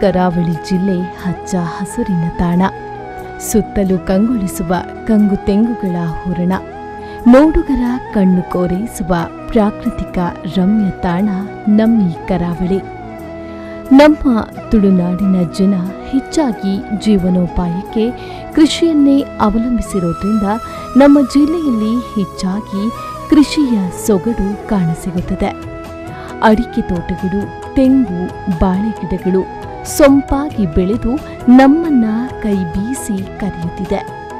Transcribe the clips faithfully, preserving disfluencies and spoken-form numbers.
ಕರಾವಳಿ ಜಿಲ್ಲೆ ಹಚ್ಚ ಹಸುರಿನ ತಾಣ. ಸುತ್ತಲೂ ಕಂಗೊಳಿಸುವ ಕಂಗು ತೆಂಗುಗಳ ಹೂರಣ, ನೋಡುಗರ ಕಣ್ಣು ಕೋರೈಸುವ ಪ್ರಾಕೃತಿಕ ರಮ್ಯ ತಾಣ ನಮ್ಮಿ ಕರಾವಳಿ. ನಮ್ಮ ತುಳುನಾಡಿನ ಜನ ಹೆಚ್ಚಾಗಿ ಜೀವನೋಪಾಯಕ್ಕೆ ಕೃಷಿಯನ್ನೇ ಅವಲಂಬಿಸಿರೋದ್ರಿಂದ ನಮ್ಮ ಜಿಲ್ಲೆಯಲ್ಲಿ ಹೆಚ್ಚಾಗಿ ಕೃಷಿಯ ಸೊಗಡು ಕಾಣಸಿಗುತ್ತದೆ. ಅಡಿಕೆ ತೋಟಗಳು, ತೆಂಗು, ಬಾಳೆಗಿಡಗಳು ಸೊಂಪಾಗಿ ಬೆಳೆದು ನಮ್ಮನ್ನ ಕೈ ಬೀಸಿ ಕರೆಯುತ್ತಿದೆ.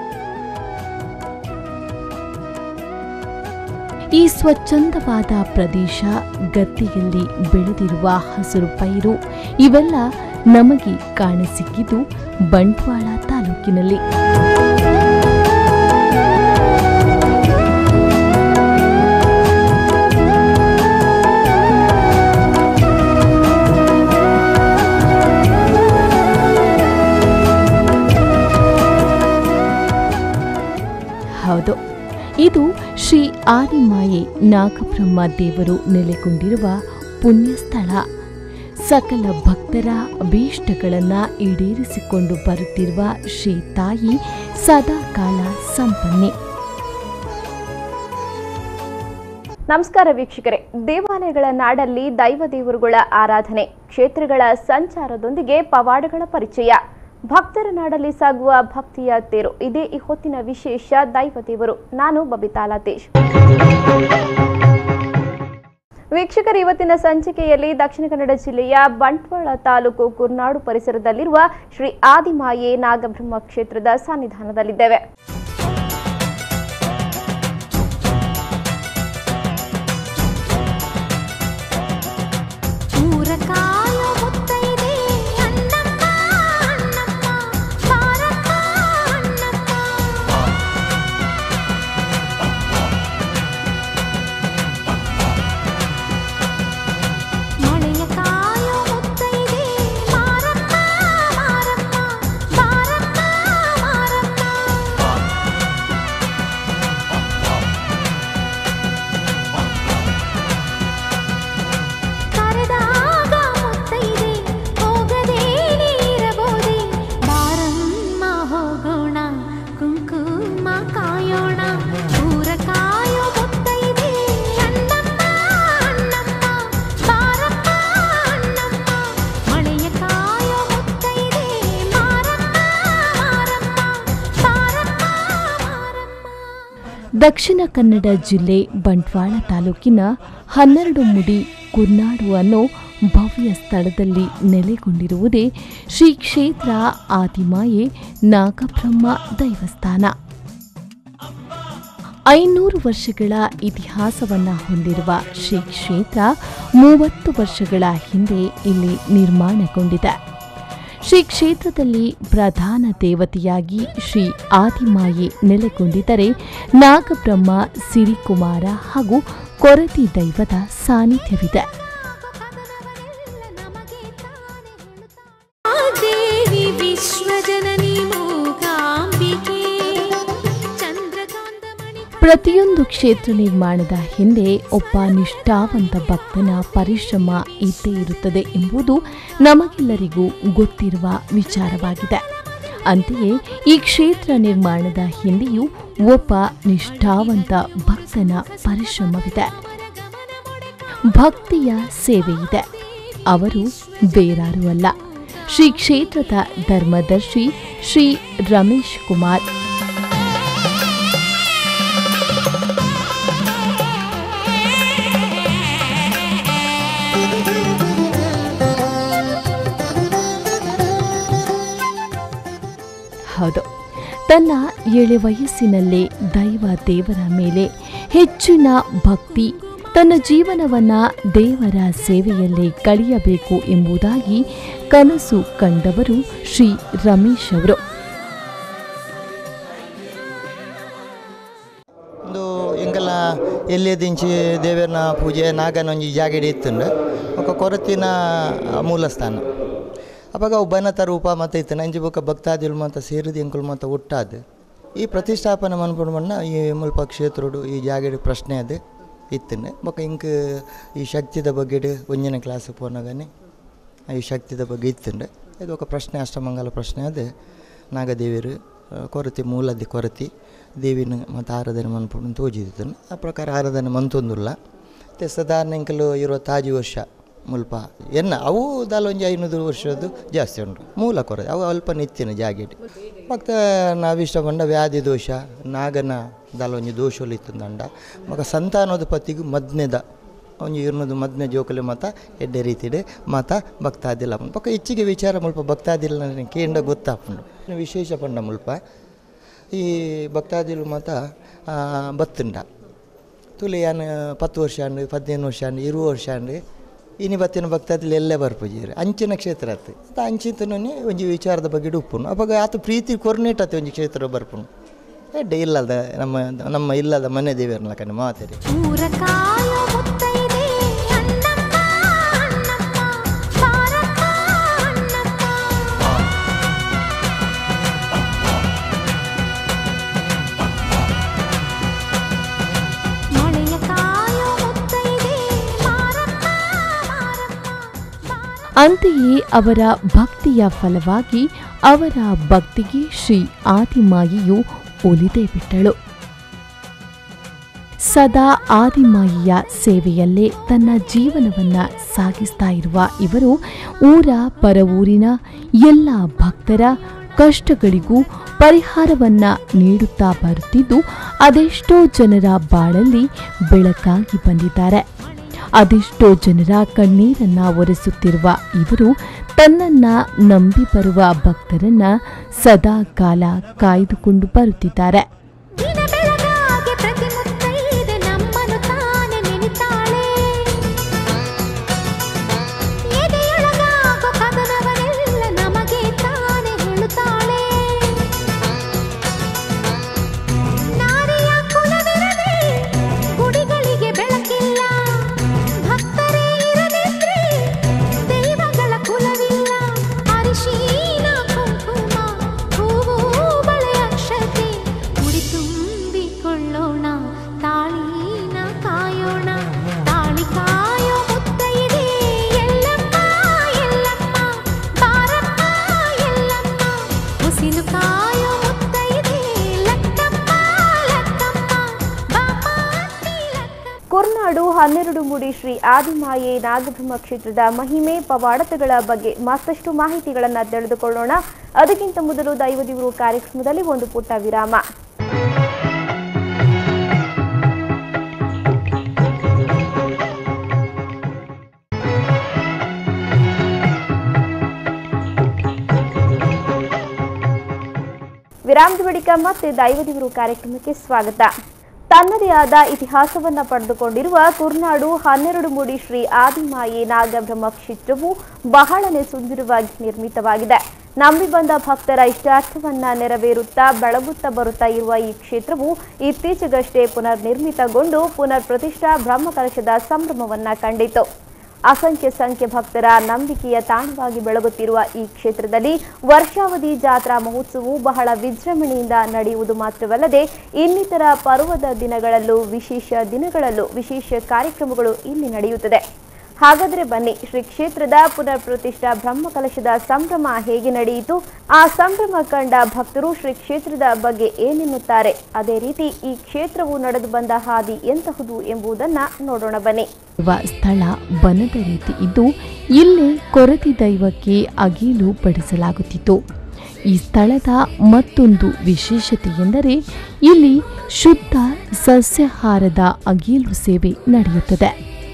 ಈ ಸ್ವಚ್ಛಂದವಾದ ಪ್ರದೇಶ, ಗದ್ದೆಯಲ್ಲಿ ಬೆಳೆದಿರುವ ಹಸಿರು ಪೈರು ಇವೆಲ್ಲ ನಮಗೆ ಕಾಣಸಿಕ್ಕಿದ್ದು ಬಂಟ್ವಾಳ ತಾಲೂಕಿನಲ್ಲಿ. ಹೌದು, ಇದು ಶ್ರೀ ಆದಿಮಾಯೆ ನಾಗಬ್ರಹ್ಮ ದೇವರು ನೆಲೆಗೊಂಡಿರುವ ಪುಣ್ಯಸ್ಥಳ. ಸಕಲ ಭಕ್ತರ ಅಭೀಷ್ಟಗಳನ್ನು ಈಡೇರಿಸಿಕೊಂಡು ಬರುತ್ತಿರುವ ಶ್ರೀ ತಾಯಿ ಸದಾಕಾಲ ಸಂಪನ್ನೆ. ನಮಸ್ಕಾರ ವೀಕ್ಷಕರೇ, ದೇವಾಲಯಗಳ ನಾಡಲ್ಲಿ ದೈವ ದೇವರುಗಳ ಆರಾಧನೆ, ಕ್ಷೇತ್ರಗಳ ಸಂಚಾರದೊಂದಿಗೆ ಪವಾಡಗಳ ಪರಿಚಯ, ಭಕ್ತರ ನಾಡಲ್ಲಿ ಸಾಗುವ ಭಕ್ತಿಯ ತೇರು, ಇದೇ ಈ ಹೊತ್ತಿನ ವಿಶೇಷ ದೈವ ದೇವರು. ನಾನು ಬಬಿತಾ ಲತೇಶ್. ವೀಕ್ಷಕರು, ಇವತ್ತಿನ ಸಂಚಿಕೆಯಲ್ಲಿ ದಕ್ಷಿಣ ಕನ್ನಡ ಜಿಲ್ಲೆಯ ಬಂಟ್ವಾಳ ತಾಲೂಕು ಕುರ್ನಾಡು ಪರಿಸರದಲ್ಲಿರುವ ಶ್ರೀ ಆದಿಮಾಯೆ ನಾಗಬ್ರಹ್ಮ ಕ್ಷೇತ್ರದ ಸನ್ನಿಧಾನದಲ್ಲಿದ್ದೇವೆ. ದಕ್ಷಿಣ ಕನ್ನಡ ಜಿಲ್ಲೆ ಬಂಟ್ವಾಳ ತಾಲೂಕಿನ ಹನ್ನೆರಡು ಮುಡಿ ಕುರ್ನಾಡು ಅನ್ನೋ ಭವ್ಯ ಸ್ಥಳದಲ್ಲಿ ನೆಲೆಗೊಂಡಿರುವುದೇ ಶ್ರೀ ಕ್ಷೇತ್ರ ಆದಿಮಾಯೆ ನಾಗಬ್ರಹ್ಮ ದೈವಸ್ಥಾನ. ಐನೂರು ವರ್ಷಗಳ ಇತಿಹಾಸವನ್ನ ಹೊಂದಿರುವ ಶ್ರೀ ಕ್ಷೇತ್ರ ಮೂವತ್ತು ವರ್ಷಗಳ ಹಿಂದೆ ಇಲ್ಲಿ ನಿರ್ಮಾಣಗೊಂಡಿದೆ. ಶ್ರೀ ಕ್ಷೇತ್ರದಲ್ಲಿ ಪ್ರಧಾನ ದೇವತೆಯಾಗಿ ಶ್ರೀ ಆದಿಮಾಯೆ ನೆಲೆಗೊಂಡಿದ್ದರೆ ನಾಗಬ್ರಹ್ಮ, ಸಿರಿಕುಮಾರ ಹಾಗೂ ಕೊರತಿ ದೈವದ ಸಾನ್ನಿಧ್ಯವಿದೆ. ಪ್ರತಿಯೊಂದು ಕ್ಷೇತ್ರ ನಿರ್ಮಾಣದ ಹಿಂದೆ ಒಬ್ಬ ನಿಷ್ಠಾವಂತ ಭಕ್ತನ ಪರಿಶ್ರಮ ಇದ್ದೇ ಇರುತ್ತದೆ ಎಂಬುದು ನಮಗೆಲ್ಲರಿಗೂ ಗೊತ್ತಿರುವ ವಿಚಾರವಾಗಿದೆ. ಅಂತೆಯೇ ಈ ಕ್ಷೇತ್ರ ನಿರ್ಮಾಣದ ಹಿಂದೆಯೂ ಒಬ್ಬ ನಿಷ್ಠಾವಂತ ಭಕ್ತನ ಪರಿಶ್ರಮವಿದೆ, ಭಕ್ತಿಯ ಸೇವೆಯಿದೆ. ಅವರು ಬೇರಾರೂ ಅಲ್ಲ, ಶ್ರೀ ಕ್ಷೇತ್ರದ ಧರ್ಮದರ್ಶಿ ಶ್ರೀ ರಮೇಶ್ ಕುಮಾರ್. ಹೌದು, ತನ್ನ ಎಳೆ ವಯಸ್ಸಿನಲ್ಲೇ ದೈವ ದೇವರ ಮೇಲೆ ಹೆಚ್ಚಿನ ಭಕ್ತಿ, ತನ್ನ ಜೀವನವನ್ನ ದೇವರ ಸೇವೆಯಲ್ಲೇ ಕಳೆಯಬೇಕು ಎಂಬುದಾಗಿ ಕನಸು ಕಂಡವರು ಶ್ರೀ ರಮೇಶ್ ಅವರು. ಒಂದು ಎಂಕಲ ಎಲ್ಲೆದಿಂಚಿ ದೇವರನ ಪೂಜೆ ನಾಗನೊಂಜಿ ಜಾಗೆಡೆ ಇತ್ತಂಡು ఒక ಕೊರತಿನ ಮೂಲಸ್ಥಾನ ಅವಾಗ ಒಬ್ಬನತ ರೂಪ ಮತ್ತು ಇತ್ತು ನಂಜಿ ಬೊಕ್ಕ ಭಕ್ತಾದಿಗಳು ಮತ್ತು ಸೇರಿದ ಎಂಕುಲು ಮತ್ತು ಒಟ್ಟಾದ ಈ ಪ್ರತಿಷ್ಠಾಪನೆ ಮನ್ಪಣ್ಣ ಈ ಮುಲ್ಪ ಕ್ಷೇತ್ರೋಡು ಈ ಜಾಗೆಡೆ ಪ್ರಶ್ನೆ ಅದು ಇತ್ತನೆ ಬೊಕ್ಕ ಇಂಕ ಈ ಶಕ್ತಿದ ಬಗ್ಗೆ ಒಂಜನೇ ಕ್ಲಾಸ್ ಪೋನಾಗನೆ ಈ ಶಕ್ತಿದ ಬಗ್ಗೆ ಇತ್ತಂಡು ಇದು ఒక ಪ್ರಶ್ನೆ ಅಷ್ಟಮಂಗಲ ಪ್ರಶ್ನೆ ಅದೇ ನಾಗದೇವಿಯರು ಕೊರತೆ ಮೂಲದ ಕೊರತೆ ದೇವಿನ ಮತ್ತು ಆರಾಧನೆ ಮನ್ಪುಂಡು ತೋಜಿದ್ದನು ಆ ಪ್ರಕಾರ ಆರಾಧನೆ ಮಂತೊಂದುಲ್ಲ ಮತ್ತು ಸಾಧಾರಣ ಇಂಕಲು ಇರುವ ತಾಜಿ ವರ್ಷ ಮುಲ್ಪ ಎನ್ನ ಅವು ದಾಲ ಒಂಜಿ ಐನೂರು ವರ್ಷದ್ದು ಜಾಸ್ತಿ ಉಂಟು ಮೂಲ ಕೊರತೆ ಅವು ಅಲ್ಪ ನಿತ್ಯನ ಜಾಗೆಡಿ ಮತ್ತ ನಾವು ಇಷ್ಟಪಂಡ ವ್ಯಾಧಿ ದೋಷ ನಾಗನ ದಾಲ ಒಂಜಿ ದೋಷಲು ಇತ್ತಂದಂಡ ಮಗ ಸಂತಾನದ ಪತಿಗೂ ಮದ್ನೆದ ಒಂಜಿ ಇರ್ನದು ಮದ್ನೆ ಜೋಕಲೆ ಮಾತ ಎಡ್ಡೆ ರೀತಿಡೆ ಮಾತ ಭಕ್ತಾದಿಲ್ಲ ಪಕ್ಕ ಹೆಚ್ಚಿಗೆ ವಿಚಾರ ಮುಲ್ಪ ಭಕ್ತಾದಿಲ್ಲ ಕೇಂದ್ರ ಗೊತ್ತಾಪುಂಡು ವಿಶೇಷ ಪಂಡ ಮುಲ್ಪ ಈ ಭಕ್ತಾದಿಲು ಮಾತ ಬತ್ತುಂಡ ತುಲಿ ಯಾನು ಪತ್ತು ವರ್ಷ ಅಂಡು ಹದಿನೈದು ವರ್ಷ ಅಂಡು ಇರುವ ವರ್ಷ ಅಂಡು ಇನಿ ಬತ್ತಿನ ಭಕ್ತಾದಿಲು ಎಲ್ಲೇ ಬರ್ಪುಜೀರಿ ಅಂಚಿನ ಕ್ಷೇತ್ರ ಆತು ಅದು ಅಂಚಿತನೇ ಒಂಜಿ ವಿಚಾರದ ಬಗ್ಗೆ ಉಪ್ಪುನು ಅವಾಗ ಆತ ಪ್ರೀತಿ ಕೊರ್ನೇಟತ್ತೆ ಒಂಜಿ ಕ್ಷೇತ್ರ ಬರ್ಪುನು ಎಡ್ಡೆ ಇಲ್ಲದ ನಮ್ಮ ನಮ್ಮ ಇಲ್ಲದ ಮನೆ ದೇವರನ್ನ ಕಣ್ಣು ಮಾತಾಡಿ ಅಂತೆಯೇ ಅವರ ಭಕ್ತಿಯ ಫಲವಾಗಿ ಅವರ ಭಕ್ತಿಗೆ ಶ್ರೀ ಆದಿಮಾಯಿಯು ಒಲಿದೇ ಬಿಟ್ಟಳು. ಸದಾ ಆದಿಮಾಯಿಯ ಸೇವೆಯಲ್ಲೇ ತನ್ನ ಜೀವನವನ್ನ ಸಾಗಿಸ್ತಾ ಇರುವ ಇವರು ಊರ ಪರವೂರಿನ ಎಲ್ಲ ಭಕ್ತರ ಕಷ್ಟಗಳಿಗೂ ಪರಿಹಾರವನ್ನ ನೀಡುತ್ತಾ ಬರುತ್ತಿದ್ದು ಅದೆಷ್ಟೋ ಜನರ ಬಾಳಲ್ಲಿ ಬೆಳಕಾಗಿ ಬಂದಿದ್ದಾರೆ. ಅದೆಷ್ಟೋ ಜನರ ಕಣ್ಣೀರನ್ನ ಒರೆಸುತ್ತಿರುವ ಇವರು ತನ್ನನ್ನ ನಂಬಿ ಬರುವ ಭಕ್ತರನ್ನ ಸದಾ ಕಾಲ ಕಾಯ್ದುಕೊಂಡು ಬರುತ್ತಿದ್ದಾರೆ. ಕೊರ್ನಾಡು ಹನ್ನೆರಡು ಮುಡಿ ಶ್ರೀ ಆದಿಮಾಯೆ ನಾಗಬ್ರಹ್ಮ ಕ್ಷೇತ್ರದ ಮಹಿಮೆ ಪವಾಡತಗಳ ಬಗ್ಗೆ ಮತ್ತಷ್ಟು ಮಾಹಿತಿಗಳನ್ನು ತಿಳಿದುಕೊಳ್ಳೋಣ. ಅದಕ್ಕಿಂತ ಮೊದಲು ದೈವದೇವರು ಕಾರ್ಯಕ್ರಮದಲ್ಲಿ ಒಂದು ಪುಟ್ಟ ವಿರಾಮ. ವಿರಾಮದ ಬಳಿಕ ಮತ್ತೆ ದೈವದೇವರು ಕಾರ್ಯಕ್ರಮಕ್ಕೆ ಸ್ವಾಗತ. ತನ್ನದೇ ಆದ ಇತಿಹಾಸವನ್ನ ಪಡೆದುಕೊಂಡಿರುವ ಕುರ್ನಾಡು ಹನ್ನೆರಡು ಮುಡಿ ಶ್ರೀ ಆದಿಮಾಯೆ ನಾಗಬ್ರಹ್ಮ ಕ್ಷೇತ್ರವು ಬಹಳನೇ ಸುಂದರವಾಗಿ ನಿರ್ಮಿತವಾಗಿದೆ. ನಂಬಿ ಬಂದ ಭಕ್ತರ ಇಷ್ಟಾರ್ಥವನ್ನ ನೆರವೇರುತ್ತಾ ಬೆಳಗುತ್ತಾ ಬರುತ್ತಾ ಇರುವ ಈ ಕ್ಷೇತ್ರವು ಇತ್ತೀಚೆಗಷ್ಟೇ ಪುನರ್ ನಿರ್ಮಿತಗೊಂಡು ಪುನರ್ ಪ್ರತಿಷ್ಠಾ ಬ್ರಹ್ಮಕಲಶದ ಸಂಭ್ರಮವನ್ನ ಕಂಡಿತು. ಅಸಂಖ್ಯ ಸಂಖ್ಯೆ ಭಕ್ತರ ನಂಬಿಕೆಯ ತಾಣವಾಗಿ ಬೆಳಗುತ್ತಿರುವ ಈ ಕ್ಷೇತ್ರದಲ್ಲಿ ವರ್ಷಾವಧಿ ಜಾತ್ರಾ ಮಹೋತ್ಸವವು ಬಹಳ ವಿಜೃಂಭಣೆಯಿಂದ ನಡೆಯುವುದು ಮಾತ್ರವಲ್ಲದೆ ಇನ್ನಿತರ ಪರ್ವದ ದಿನಗಳಲ್ಲೂ ವಿಶೇಷ ದಿನಗಳಲ್ಲೂ ವಿಶೇಷ ಕಾರ್ಯಕ್ರಮಗಳು ಇಲ್ಲಿ ನಡೆಯುತ್ತದೆ. ಹಾಗಾದರೆ ಬನ್ನಿ, ಶ್ರೀ ಕ್ಷೇತ್ರದ ಪುನರ್ ಪ್ರತಿಷ್ಠಾ ಬ್ರಹ್ಮಕಲಶದ ಸಂಭ್ರಮ ಹೇಗೆ ನಡೆಯಿತು, ಆ ಸಂಭ್ರಮ ಕಂಡ ಭಕ್ತರು ಶ್ರೀ ಕ್ಷೇತ್ರದ ಬಗ್ಗೆ ಏನೆನ್ನುತ್ತಾರೆ, ಅದೇ ರೀತಿ ಈ ಕ್ಷೇತ್ರವು ನಡೆದು ಬಂದ ಹಾದಿ ಎಂತಹುದು ಎಂಬುದನ್ನ ನೋಡೋಣ ಬನ್ನಿ. ಸ್ಥಳ ಬನದ ರೀತಿ ಇದ್ದು ಇಲ್ಲಿ ಕೊರತಿ ದೈವಕ್ಕೆ ಅಗೀಲು ಬಡಿಸಲಾಗುತ್ತಿತ್ತು. ಈ ಸ್ಥಳದ ಮತ್ತೊಂದು ವಿಶೇಷತೆ ಎಂದರೆ ಇಲ್ಲಿ ಶುದ್ಧ ಸಸ್ಯಾಹಾರದ ಅಗೀಲು ಸೇವೆ ನಡೆಯುತ್ತದೆ.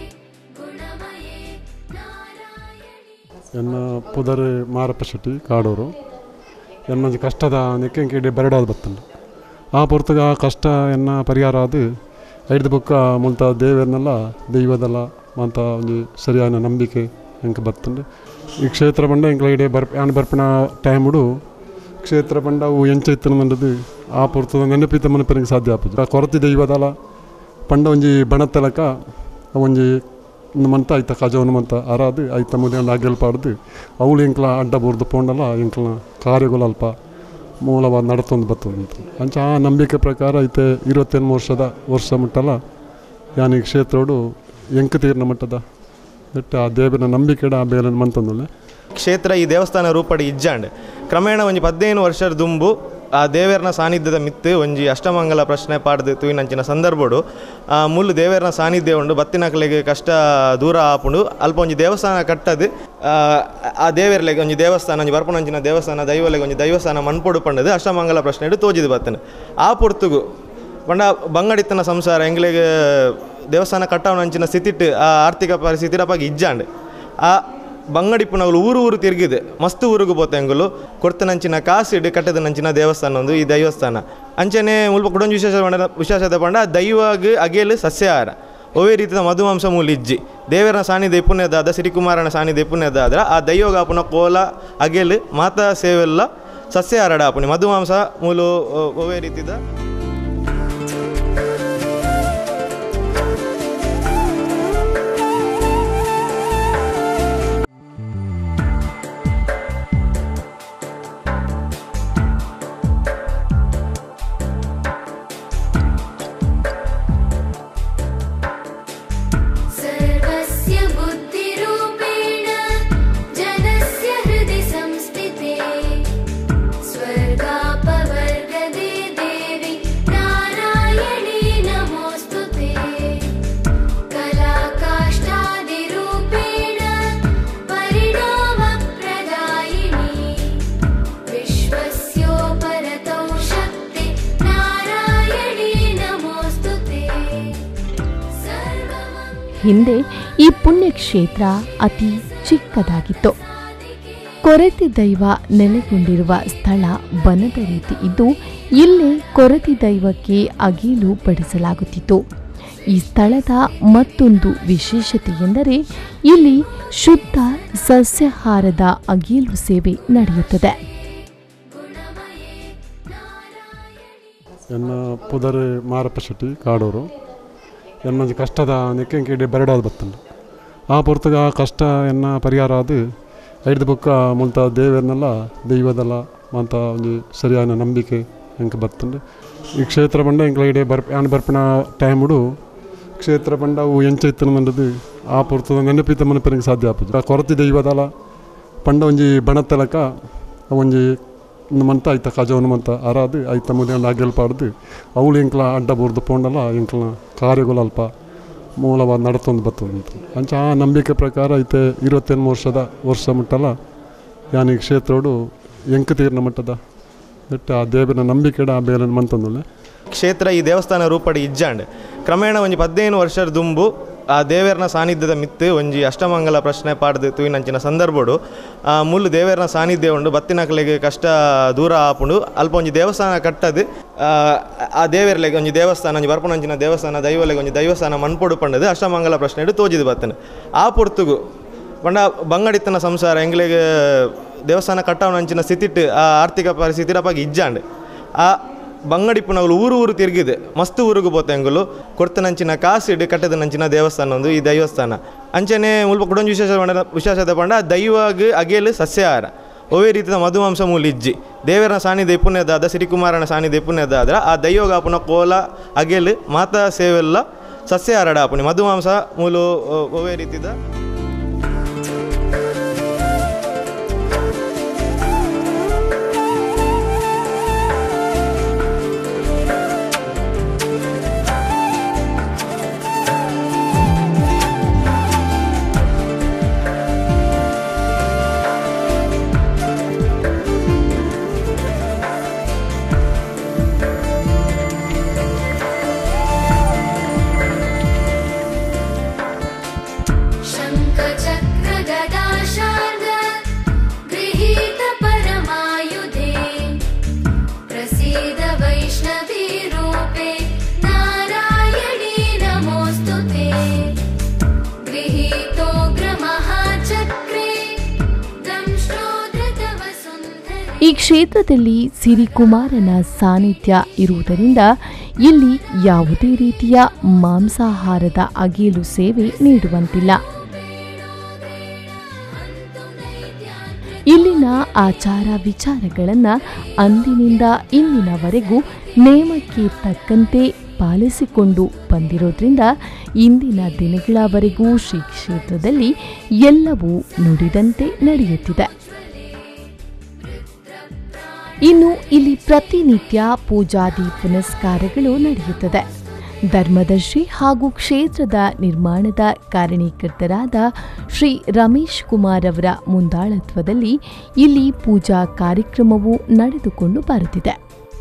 ಎನ್ನ ಪುದರೆ ಮಾರಪ್ಪ ಶೆಟ್ಟಿ ಕಾಡೂರು ಎನ್ನ ಕಷ್ಟದ ನೆಕ್ಕೆಂಕಿಡೆ ಬರಡಾದ ಬತ್ತಂಡು ಆ ಪೊರ್ತಗ ಆ ಕಷ್ಟ ಎನ್ನ ಪರಿಹಾರ ಅದು ಐದು ಬುಕ್ಕ ಮುಂತ ದೇವರನ್ನೆಲ್ಲ ದೈವದಲ್ಲ ಅಂತ ಒಂದು ಸರಿಯಾದ ನಂಬಿಕೆ ಎಂಕ ಬರ್ತಂಡು. ಈ ಕ್ಷೇತ್ರ ಬಂಡ ಎಂಕ್ಲ ಇಡೆ ಬರ್ ಆನ್ ಬರ್ಪಿನ ಟೈಮುಡು ಕ್ಷೇತ್ರ ಬಂಡ ಅವು ಎಂಚ ಇತ್ತನದು ಆ ಪೊರ್ತದ ನೆನಪಿತ ಮನಪನಿಗೆ ಸಾಧ್ಯ ಆಪುದು. ಕೊರತಿ ದೈವದಲ್ಲ ಪಂಡ ಒಂಜಿ ಬಣತ್ತಲಕ ಒಂಜಿ ಮಂತ ಆಯ್ತ ಕಜವನು ಮಂತ ಅರಾದು ಆಯ್ತ ಮುದಿ ಅಗೆಲ್ಪಾಡ್ದು ಅವಳು ಎಂಕ್ಲ ಅಡ್ಡ ಬೋರ್ದು ಪೋಂಡಲ್ಲ ಎಂಕ್ಲ ಕಾರ್ಯಗಳು ಅಲ್ಪ ಮೂಲವಾದ ನಡತೊಂದು ಬರ್ತದಂತ ಅಂಚ ಆ ನಂಬಿಕೆ ಪ್ರಕಾರ ಐತೆ ಇರುವತ್ತೆಂಟು ವರ್ಷದ ವರ್ಷ ಮುಟ್ಟಲ್ಲ ಯಾನಿ ಕ್ಷೇತ್ರಡು ಎಂಕ ತೀರ್ನ ಮಟ್ಟದ ಬಟ್ ಆ ದೇವರ ನಂಬಿಕೆಡ ಆ ಬೇಲನ್ನು ಮಂತಂದುಳ್ಳೆ ಕ್ಷೇತ್ರ ಈ ದೇವಸ್ಥಾನ ರೂಪಡಿ ಇಜ್ಜಾಂಡ್ ಕ್ರಮೇಣ ಒಂಜಿ ಪದಿನೈದು ವರ್ಷದ ದುಂಬು ಆ ದೇವೇರನ ಸಾನ್ನಿಧ್ಯದ ಮಿತ್ತು ಒಂಜಿ ಅಷ್ಟಮಂಗಲ ಪ್ರಶ್ನೆ ಪಾಡ್ದು ತೂಯಿನಂಚಿನ ಸಂದರ್ಭಡು ಮುಳ್ಳು ದೇವೇರನ ಸಾನ್ನಿಧ್ಯ ಉಂಡು ಬತ್ತಿನಕಲೆಗೆ ಕಷ್ಟ ದೂರ ಆಪುಂಡು ಅಲ್ಪ ಒಂಜಿ ದೇವಸ್ಥಾನ ಕಟ್ಟದು ಆ ದೇವೇರ್ಲೆಗೆ ಒಂಜಿ ದೇವಸ್ಥಾನ ಒಂಜಿ ಬರ್ಪುನಂಚಿನ ದೇವಸ್ಥಾನ ದೈವಲೆಗೆ ಒಂಜಿ ದೈವಸ್ಥಾನ ಮನ್ಪೊಡು ಪಂಡದು ಅಷ್ಟಮಂಗಲ ಪ್ರಶ್ನೆ ಇಡು ತೋಜಿದು ಬತ್ತನು ಆ ಪೊರ್ತುಗು ಪಂಡ ಬಂಗಡಿತ್ತನ ಸಂಸಾರ ಎಂಗ್ಲೆಗೆ ದೇವಸ್ಥಾನ ಕಟ್ಟವನಂಚಿನ ಸ್ಥಿತಿಟ್ಟು ಆ ಆರ್ಥಿಕ ಪರಿಸ್ಥಿತಿ ಅಪ್ಪಾಗಿ ಇಜ್ಜಾಂಡ್ ಆ ಬಂಗಡಿಪ್ಪುನಗಳು ಊರು ಊರು ತಿರುಗಿದೆ ಮಸ್ತ್ ಊರಿಗೆ ಪೋತೆ ಅಂಗುಲು ಕೊಡ್ತನಂಚಿನ ಕಾಸಿಡು ಕಟ್ಟದ ನಂಚಿನ ದೇವಸ್ಥಾನ ಒಂದು ಈ ದೈವಸ್ಥಾನ ಅಂಚನೆ ಮುಲ್ಪ ಕುಡೊಂದು ವಿಶೇಷ ಪಂಡ ವಿಶೇಷತೆ ಪಂಡ ದೈವಾಗ ಅಗೇಲು ಸಸ್ಯಾಹಾರ ಒವೇ ರೀತಿಯ ಮಧುಮಾಂಸ ಮೂಲ ಇಜ್ಜಿ ದೇವರ ಸಾನ್ನಿಧ್ಯ ಪುಣ್ಯದಾದ ಶ್ರೀಕುಮಾರನ ಸಾನ್ನಿಧ್ಯ ಪುಣ್ಯದಾದ್ರೆ ಆ ದೈವಗ ಆಪುನ ಕೋಲ ಅಗೇಲು ಮಾತಾ ಸೇವೆಲ್ಲ ಸಸ್ಯಾಹಾರಡ ಆಪುನಿ ಮಧುಮಾಂಸ ಮೂಲು ಒವೇ ರೀತಿದ ಹಿಂದೆ ಈ ಪುಣ್ಯಕ್ಷೇತ್ರ ಅತಿ ಚಿಕ್ಕದಾಗಿತ್ತು. ಕೊರತಿ ದೈವ ನೆಲೆಗೊಂಡಿರುವ ಸ್ಥಳ ಬನದ ರೀತಿ ಇದ್ದು ಇಲ್ಲೇ ಕೊರತಿ ದೈವಕ್ಕೆ ಅಗೀಲು ಪಡಿಸಲಾಗುತ್ತಿತ್ತು. ಈ ಸ್ಥಳದ ಮತ್ತೊಂದು ವಿಶೇಷತೆ ಎಂದರೆ ಇಲ್ಲಿ ಶುದ್ಧ ಸಸ್ಯಾಹಾರದ ಅಗೀಲು ಸೇವೆ ನಡೆಯುತ್ತದೆ. ಎನ್ನ ಪುದರೆ ಮಾರಪ್ಪ ಶೆಟ್ಟಿ ಕಾಡೂರು ಎನ್ನೊಂದು ಕಷ್ಟದ ನೆಕ್ಕೆಂಕಿಡೆ ಬರಡಾದ ಬತ್ತಂಡು ಆ ಪೊರ್ತಗ ಆ ಕಷ್ಟ ಎನ್ನ ಪರಿಹಾರ ಅದು ಐದು ಬುಕ್ಕ ಮುಲ್ತ ದೇವರನ್ನೆಲ್ಲ ದೈವದಲ್ಲ ಅಂತ ಒಂದು ಸರಿಯಾದ ನಂಬಿಕೆ ಹೆಂಗೆ ಬತ್ತಂಡು ಈ ಕ್ಷೇತ್ರ ಬಂಡ ಎಂಕ್ಲ ಇಡೆ ಬರ್ ಆನ್ ಬರ್ಪಿನ ಟೈಮುಡು ಕ್ಷೇತ್ರ ಬಂಡ ಅವು ಎಂಚ ಇತ್ತನದು ಆ ಪೊರ್ತದ ನೆನಪಿತ ಮನಪನಿಗೆ ಸಾಧ್ಯ ಆಪುದು ಆ ಕೊರತೆ ದೈವದಲ್ಲ ಪಂಡ ಒಂಜಿ ಬಣತ್ತಲಕ ಒಂಜಿ ಮಂತ ಆಯ್ತ ಕಜವನು ಮಂತ ಅರಾದು ಆಯ್ತ ಮುದಿಯಂಡು ಆಗಲ್ಪಾಡ್ದು ಅವಳು ಎಂಕ್ಲ ಅಡ್ಡ ಬೋರ್ದು ಪೋಂಡಲ್ಲ ಎಂಕ್ಲ ಕಾರ್ಯಗಳು ಅಲ್ಪ ಮೂಲವಾದ ನಡ್ತೊಂದು ಬರ್ತದೆ ಅಂಚ ಆ ನಂಬಿಕೆ ಪ್ರಕಾರ ಐತೆ ಇರುವತ್ತೆಂಟು ವರ್ಷದ ವರ್ಷ ಮುಟ್ಟಲ್ಲ ಯಾನಿ ಕ್ಷೇತ್ರಡು ಎಂಕ ತೀರ್ನ ಮಟ್ಟದ ಬಿಟ್ಟು ಆ ದೇವರ ನಂಬಿಕೆ ಆ ಬೇರೆ ಮಂತಂದಲ್ಲ ಕ್ಷೇತ್ರ ಈ ದೇವಸ್ಥಾನ ರೂಪಡಿ ಇಜ್ಜಾಂಡ್ ಕ್ರಮೇಣ ಒಂಜಿ ಪದಿನೈದು ವರ್ಷದ ದುಂಬು ಆ ದೇವೇರನ ಸಾನ್ನಿಧ್ಯದ ಮಿತ್ತು ಒಂಜಿ ಅಷ್ಟಮಂಗಲ ಪ್ರಶ್ನೆ ಪಾಡ್ದು ತೂಯಿನಂಚಿನ ಸಂದರ್ಭಡು ಮುಳ್ಳು ದೇವೇರನ ಸಾನ್ನಿಧ್ಯ ಉಂಡು ಬತ್ತಿನಕಲೆಗೆ ಕಷ್ಟ ದೂರ ಆಪುಂಡು ಅಲ್ಪ ಒಂಜಿ ದೇವಸ್ಥಾನ ಕಟ್ಟದು ಆ ದೇವೇರ್ಲೆಗೆ ಒಂಜಿ ದೇವಸ್ಥಾನ ಒಂಜಿ ಬರ್ಪುನಂಚಿನ ದೇವಸ್ಥಾನ ದೈವಲೆಗೆ ಒಂಜಿ ದೈವಸ್ಥಾನ ಮನ್ಪೊಡು ಪಂಡದು ಅಷ್ಟಮಂಗಲ ಪ್ರಶ್ನೆ ಇಡು ತೋಜಿದು ಬತ್ತನು ಆ ಪೊರ್ತುಗು ಪಂಡ ಬಂಗಡಿತ್ತನ ಸಂಸಾರ ಎಂಗ್ಲೆಗೆ ದೇವಸ್ಥಾನ ಕಟ್ಟವನಂಚಿನ ಸ್ಥಿತಿಟ್ಟು ಆ ಆರ್ಥಿಕ ಪರಿಸ್ಥಿತಿ ಅಪ್ಪಾಗಿ ಇಜ್ಜಾಂಡ್ ಆ ಬಂಗಡಿಪ್ಪುನಗಳು ಊರು ಊರು ತಿರುಗಿದೆ ಮಸ್ತ್ ಊರಿಗೆ ಪೋತೆ ಅಂಗುಲು ಕೊಡ್ತನಂಚಿನ ಕಾಸಿಡು ಕಟ್ಟದ ನಂಚಿನ ದೇವಸ್ಥಾನ ಒಂದು ಈ ದೈವಸ್ಥಾನ ಅಂಚನೆ ಮುಲ್ಪ ಕುಡೊಂದು ವಿಶೇಷ ಪಂಡ ವಿಶೇಷತೆ ಪಂಡ ದೈವಾಗ ಅಗೇಲು ಸಸ್ಯಾಹಾರ ಒವೇ ರೀತಿಯ ಮಧುಮಾಂಸ ಮೂಲ ಇಜ್ಜಿ ದೇವರ ಸಾನ್ನಿಧ್ಯ ಪುಣ್ಯದಾದ ಶ್ರೀಕುಮಾರನ ಸಾನ್ನಿಧ್ಯ ಪುಣ್ಯದಾದ್ರೆ ಆ ದೈವಗ ಆಪುನ ಕೋಲ ಅಗೇಲು ಮಾತಾ ಸೇವೆಲ್ಲ ಸಸ್ಯಾಹಾರಡ ಆಪುನಿ ಮಧುಮಾಂಸ ಮೂಲು ಒವೇ ರೀತಿದ ಈ ಕ್ಷೇತ್ರದಲ್ಲಿ ಸಿರಿಕುಮಾರನ ಸಾನ್ನಿಧ್ಯ ಇರುವುದರಿಂದ ಇಲ್ಲಿ ಯಾವುದೇ ರೀತಿಯ ಮಾಂಸಾಹಾರದ ಅಗೀಲು ಸೇವೆ ನೀಡುವಂತಿಲ್ಲ. ಇಲ್ಲಿನ ಆಚಾರ ವಿಚಾರಗಳನ್ನು ಅಂದಿನಿಂದ ಇಂದಿನವರೆಗೂ ನೇಮಕ್ಕೆ ತಕ್ಕಂತೆ ಪಾಲಿಸಿಕೊಂಡು ಬಂದಿರೋದ್ರಿಂದ ಇಂದಿನ ದಿನಗಳವರೆಗೂ ಶ್ರೀ ಕ್ಷೇತ್ರದಲ್ಲಿ ಎಲ್ಲವೂ ನುಡಿದಂತೆ ನಡೆಯುತ್ತಿದೆ. ಇನ್ನು ಇಲ್ಲಿ ಪ್ರತಿನಿತ್ಯ ಪೂಜಾದಿ ಪುನಸ್ಕಾರಗಳು ನಡೆಯುತ್ತದೆ. ಧರ್ಮದರ್ಶಿ ಹಾಗೂ ಕ್ಷೇತ್ರದ ನಿರ್ಮಾಣದ ಕಾರಣೀಕರ್ತರಾದ ಶ್ರೀ ರಮೇಶ್ ಕುಮಾರ್ ಅವರ ಮುಂದಾಳತ್ವದಲ್ಲಿ ಇಲ್ಲಿ ಪೂಜಾ ಕಾರ್ಯಕ್ರಮವು ನಡೆದುಕೊಂಡು ಬರುತ್ತಿದೆ.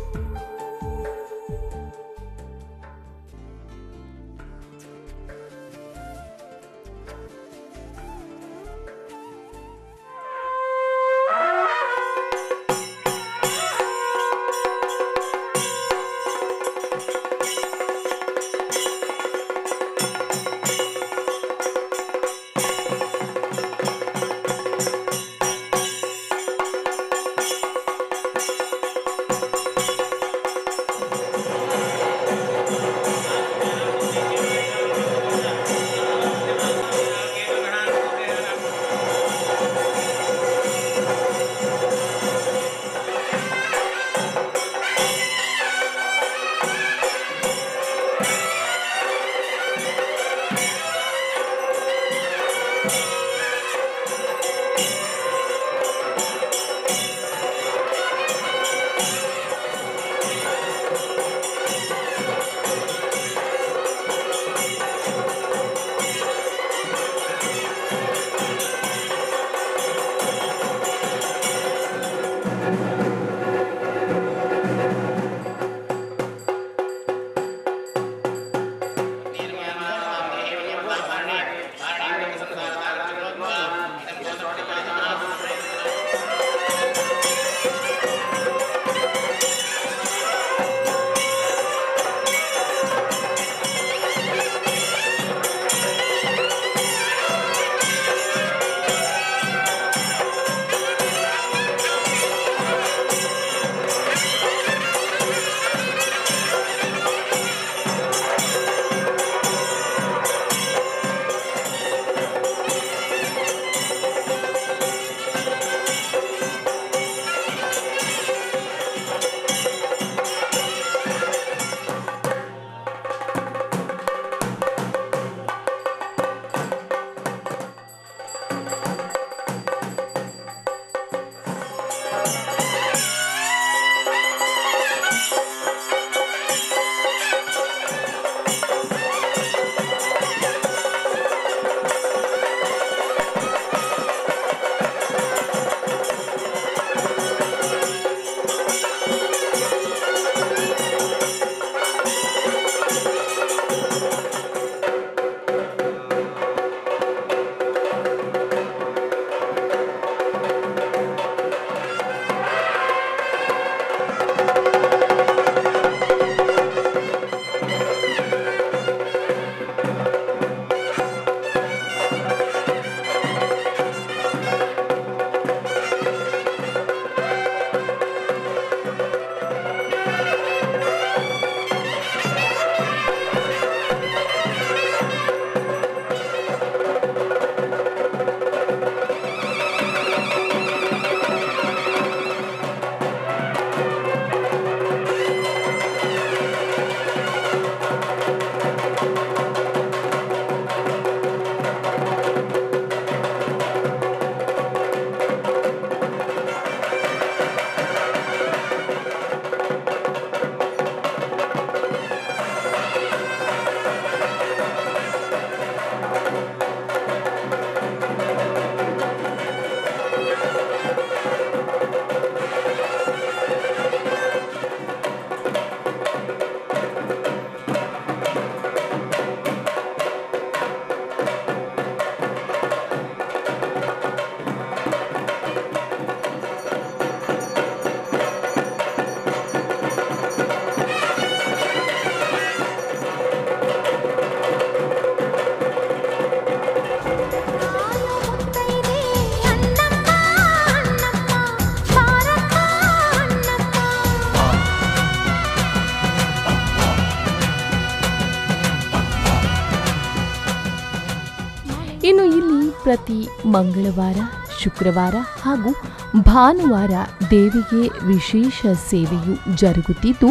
ಇನ್ನು ಇಲ್ಲಿ ಪ್ರತಿ ಮಂಗಳವಾರ, ಶುಕ್ರವಾರ ಹಾಗೂ ಭಾನುವಾರ ದೇವಿಗೆ ವಿಶೇಷ ಸೇವೆಯು ಜರುಗುತ್ತಿದ್ದು,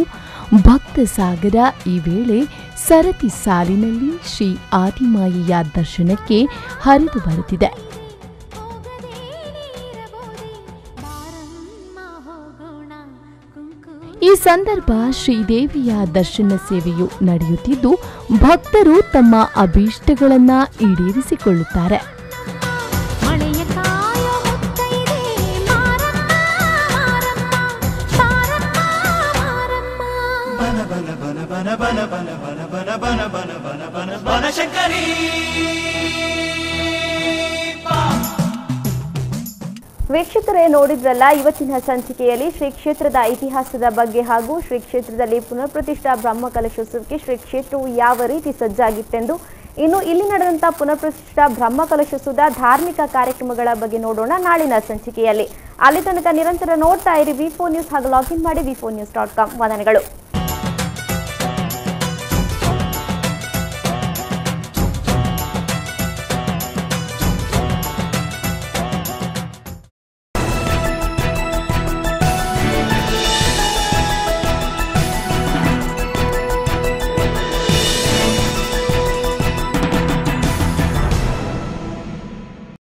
ಭಕ್ತ ಸಾಗರ ಈ ವೇಳೆ ಸರತಿ ಸಾಲಿನಲ್ಲಿ ಶ್ರೀ ಆದಿಮಾಯಿಯ ದರ್ಶನಕ್ಕೆ ಹರಿದು ಬರುತ್ತಿದೆ. ಈ ಸಂದರ್ಭ ಶ್ರೀದೇವಿಯ ದರ್ಶನ ಸೇವೆಯು ನಡೆಯುತ್ತಿದ್ದು ಭಕ್ತರು ತಮ್ಮ ಅಭೀಷ್ಟಗಳನ್ನ ಈಡೇರಿಸಿಕೊಳ್ಳುತ್ತಾರೆ. ವೀಕ್ಷಕರೇ, ನೋಡಿದ್ರಲ್ಲ ಇವತ್ತಿನ ಸಂಚಿಕೆಯಲ್ಲಿ ಶ್ರೀ ಕ್ಷೇತ್ರದ ಇತಿಹಾಸದ ಬಗ್ಗೆ ಹಾಗೂ ಶ್ರೀ ಕ್ಷೇತ್ರದಲ್ಲಿ ಪುನರ್ ಪ್ರತಿಷ್ಠಾ ಬ್ರಹ್ಮ ಕಲಶೋತ್ಸವಕ್ಕೆ ಶ್ರೀ ಕ್ಷೇತ್ರವು ಯಾವ ರೀತಿ ಸಜ್ಜಾಗಿತ್ತೆಂದು. ಇನ್ನು ಇಲ್ಲಿ ನಡೆದಂತಹ ಪುನರ್ ಪ್ರತಿಷ್ಠಾ ಬ್ರಹ್ಮ ಕಲಶೋತ್ಸವದ ಧಾರ್ಮಿಕ ಕಾರ್ಯಕ್ರಮಗಳ ಬಗ್ಗೆ ನೋಡೋಣ ನಾಳಿನ ಸಂಚಿಕೆಯಲ್ಲಿ. ಅಲ್ಲಿ ತನಕ ನಿರಂತರ ನೋಡ್ತಾ ಇರಿ ವಿ ಫೋರ್ ನ್ಯೂಸ್ ಹಾಗೂ ಲಾಗಿನ್ ಮಾಡಿ V four news dot com. ವಂದನೆಗಳು.